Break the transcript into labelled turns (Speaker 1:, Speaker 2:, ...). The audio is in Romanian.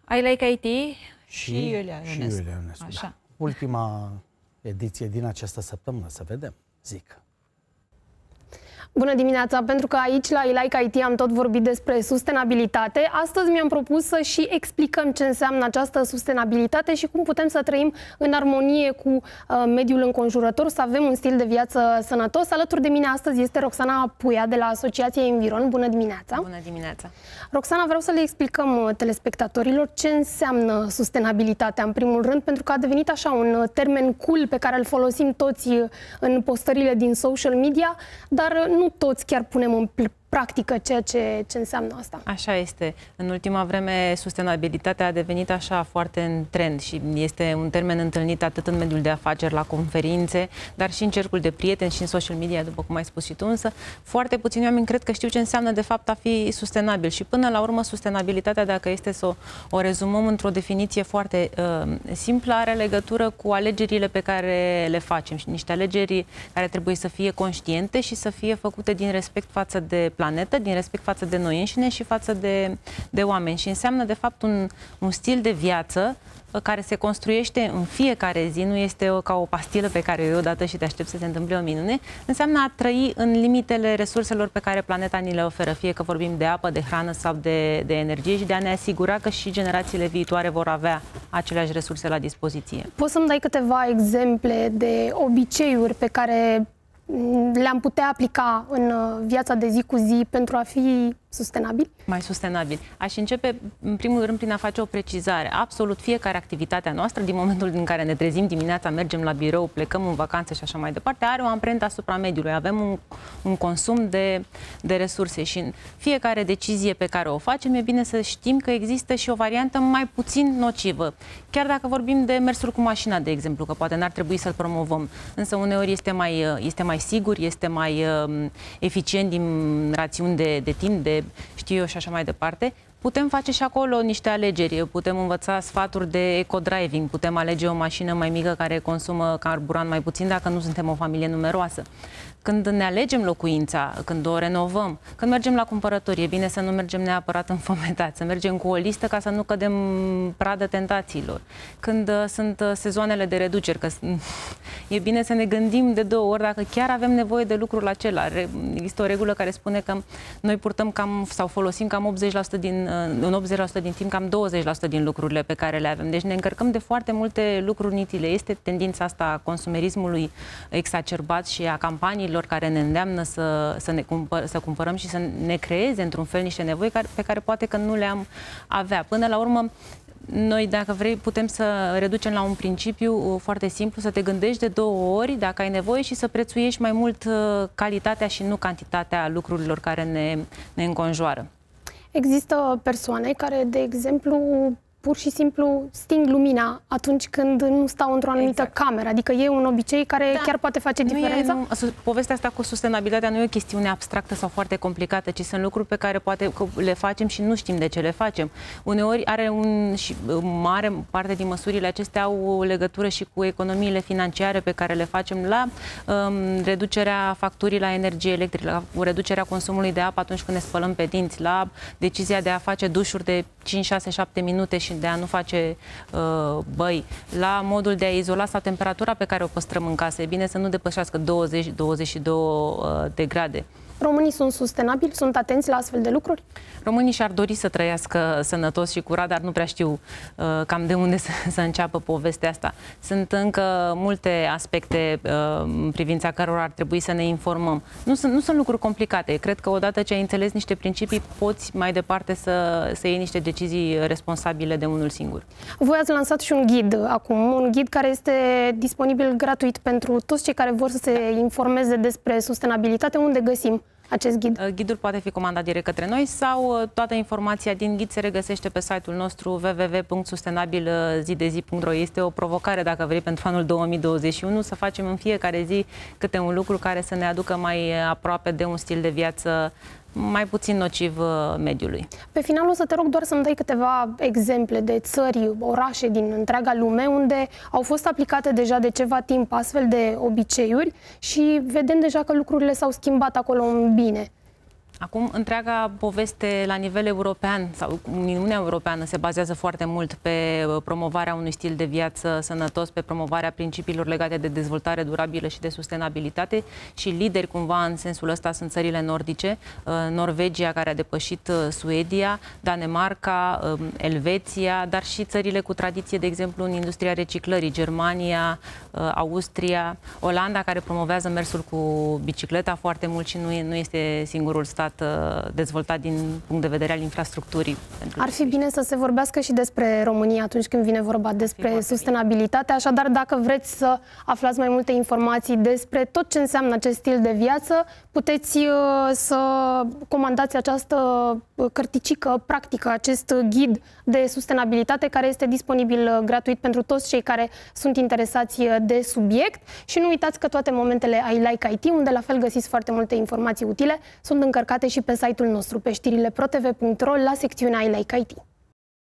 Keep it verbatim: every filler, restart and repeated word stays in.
Speaker 1: I Like I T și,
Speaker 2: și
Speaker 1: Iulia Ionescu.
Speaker 2: Iulia Ionescu.
Speaker 1: Așa.
Speaker 2: Da. Ultima ediție din această săptămână, să vedem, zic.
Speaker 3: Bună dimineața! Pentru că aici la I Like I T am tot vorbit despre sustenabilitate, astăzi mi-am propus să și explicăm ce înseamnă această sustenabilitate și cum putem să trăim în armonie cu uh, mediul înconjurător, să avem un stil de viață sănătos. Alături de mine astăzi este Roxana Puia de la Asociația Environ. Bună dimineața!
Speaker 1: Bună dimineața!
Speaker 3: Roxana, vreau să le explicăm telespectatorilor ce înseamnă sustenabilitatea în primul rând, pentru că a devenit așa un termen cool pe care îl folosim toți în postările din social media, dar nu toți chiar punem în practică ceea ce, ce înseamnă asta.
Speaker 1: Așa este. În ultima vreme, sustenabilitatea a devenit așa foarte în trend și este un termen întâlnit atât în mediul de afaceri, la conferințe, dar și în cercul de prieteni și în social media, după cum ai spus și tu, însă foarte puțini oameni cred că știu ce înseamnă de fapt a fi sustenabil și până la urmă sustenabilitatea, dacă este să o, o rezumăm într-o definiție foarte uh, simplă, are legătură cu alegerile pe care le facem și niște alegeri care trebuie să fie conștiente și să fie făcute din respect față de planetă, din respect față de noi înșine și față de, de oameni. Și înseamnă, de fapt, un, un stil de viață care se construiește în fiecare zi, nu este o, ca o pastilă pe care eu odată și te aștept să se întâmple o minune, înseamnă a trăi în limitele resurselor pe care planeta ni le oferă, fie că vorbim de apă, de hrană sau de, de energie și de a ne asigura că și generațiile viitoare vor avea aceleași resurse la dispoziție.
Speaker 3: Poți să-mi dai câteva exemple de obiceiuri pe care le-am putea aplica în viața de zi cu zi pentru a fi sustenabil?
Speaker 1: Mai sustenabil. Aș începe, în primul rând, prin a face o precizare. Absolut fiecare activitate a noastră, din momentul în care ne trezim dimineața, mergem la birou, plecăm în vacanță și așa mai departe, are o amprentă asupra mediului. Avem un, un consum de, de resurse și în fiecare decizie pe care o facem, e bine să știm că există și o variantă mai puțin nocivă. Chiar dacă vorbim de mersul cu mașina, de exemplu, că poate n-ar trebui să-l promovăm, însă uneori este mai, este mai sigur, este mai uh, eficient din rațiuni de, de timp, de știu eu și așa mai departe. Putem face și acolo niște alegeri, putem învăța sfaturi de eco-driving, putem alege o mașină mai mică care consumă carburant mai puțin dacă nu suntem o familie numeroasă. Când ne alegem locuința, când o renovăm, când mergem la cumpărături, e bine să nu mergem neapărat înfometați, să mergem cu o listă ca să nu cădem pradă tentațiilor. Când uh, sunt uh, sezoanele de reduceri, că e bine să ne gândim de două ori dacă chiar avem nevoie de lucrul acela. Re există o regulă care spune că noi purtăm cam, sau folosim cam optzeci la sută din, uh, în optzeci la sută din timp, cam douăzeci la sută din lucrurile pe care le avem. Deci ne încărcăm de foarte multe lucruri inutile. Este tendința asta a consumerismului exacerbat și a campaniilor care ne îndeamnă să, să, ne cumpăr, să cumpărăm și să ne creeze într-un fel niște nevoi care, pe care poate că nu le-am avea. Până la urmă, noi, dacă vrei, putem să reducem la un principiu foarte simplu, să te gândești de două ori dacă ai nevoie și să prețuiești mai mult calitatea și nu cantitatea lucrurilor care ne, ne înconjoară.
Speaker 3: Există persoane care, de exemplu, pur și simplu sting lumina atunci când nu stau într-o anumită exact. cameră. Adică e un obicei care da. chiar poate face nu diferența?
Speaker 1: E, nu, povestea asta cu sustenabilitatea nu e o chestiune abstractă sau foarte complicată, ci sunt lucruri pe care poate le facem și nu știm de ce le facem. Uneori are un și mare parte din măsurile acestea au o legătură și cu economiile financiare pe care le facem la um, reducerea facturii la energie electrică, la reducerea consumului de apă atunci când ne spălăm pe dinți, la decizia de a face dușuri de cinci, șase, șapte minute și de a nu face uh, băi, la modul de a izola sau temperatura pe care o păstrăm în casă. E bine să nu depășească douăzeci douăzeci și două uh, de grade.
Speaker 3: Românii sunt sustenabili? Sunt atenți la astfel de lucruri?
Speaker 1: Românii și-ar dori să trăiască sănătos și curat, dar nu prea știu uh, cam de unde să, să înceapă povestea asta. Sunt încă multe aspecte uh, în privința cărora ar trebui să ne informăm. Nu sunt, nu sunt lucruri complicate. Cred că odată ce ai înțeles niște principii, poți mai departe să, să iei niște decizii responsabile de unul singur.
Speaker 3: Voi ați lansat și un ghid acum, un ghid care este disponibil gratuit pentru toți cei care vor să se informeze despre sustenabilitate. Unde găsim acest ghid?
Speaker 1: Ghidul poate fi comandat direct către noi sau toată informația din ghid se regăsește pe site-ul nostru w w w punct sustenabil zi de zi punct ro. Este o provocare, dacă vrei, pentru anul două mii douăzeci și unu să facem în fiecare zi câte un lucru care să ne aducă mai aproape de un stil de viață mai puțin nociv mediului.
Speaker 3: Pe final o să te rog doar să-mi dai câteva exemple de țări, orașe din întreaga lume unde au fost aplicate deja de ceva timp astfel de obiceiuri și vedem deja că lucrurile s-au schimbat acolo în bine.
Speaker 1: Acum, întreaga poveste la nivel european sau Uniunea Europeană se bazează foarte mult pe promovarea unui stil de viață sănătos, pe promovarea principiilor legate de dezvoltare durabilă și de sustenabilitate și lideri cumva în sensul ăsta sunt țările nordice, Norvegia care a depășit Suedia, Danemarca, Elveția, dar și țările cu tradiție, de exemplu, în industria reciclării, Germania, Austria, Olanda, care promovează mersul cu bicicleta foarte mult și nu, e, nu este singurul stat dezvoltat din punct de vedere al infrastructurii.
Speaker 3: Ar fi bine să se vorbească și despre România atunci când vine vorba despre sustenabilitate, așadar dacă vreți să aflați mai multe informații despre tot ce înseamnă acest stil de viață, puteți să comandați această cărticică practică, acest ghid de sustenabilitate care este disponibil gratuit pentru toți cei care sunt interesați de subiect și nu uitați că toate momentele I Like I T, unde la fel găsiți foarte multe informații utile, sunt încărcate și pe site-ul nostru, pe știrile pro t v punct ro, la secțiunea I Like I T.